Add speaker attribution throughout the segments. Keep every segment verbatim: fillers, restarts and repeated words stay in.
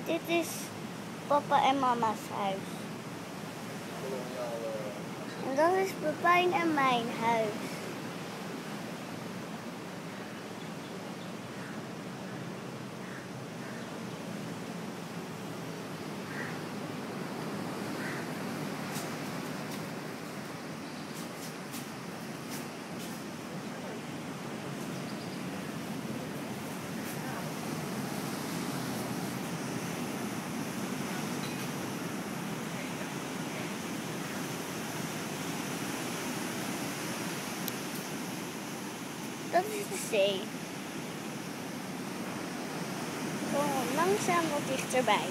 Speaker 1: Dit is papa en mama's huis. En dat is Pepijn en mijn huis. Dat is de zee. Kom langzaam wat dichterbij.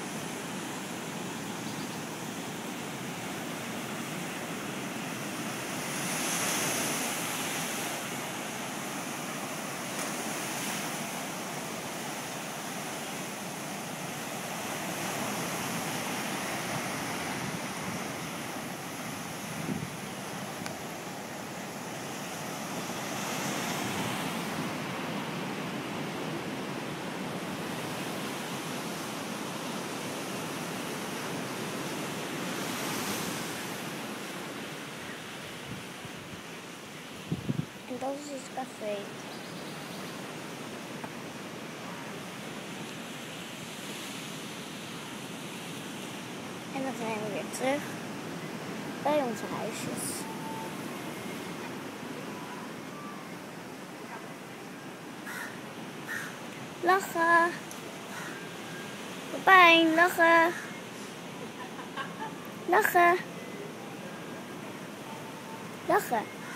Speaker 1: En dat is het café. En dan zijn we weer terug bij onze huisjes. Lachen. Pepijn, lachen. Lachen. Lachen.